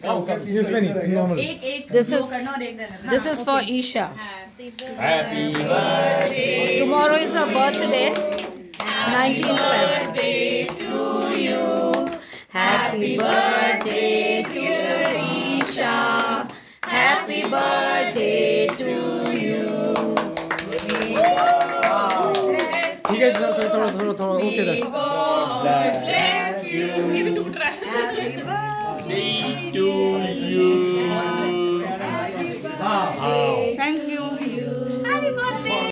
use many normal. This is for Esha. Happy birthday. Tomorrow is her birthday. 19th Birthday to you. Happy birthday to Esha. Happy birthday to you. ठीक है थोड़ा okay God bless you. Happy birthday to